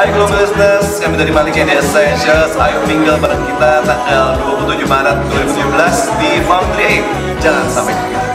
Hai Global Listeners, kami dari Malik and the Essentials. Ayo minggal bareng kita tanggal 27 Maret 2017 di Foundry 8. Jangan sampai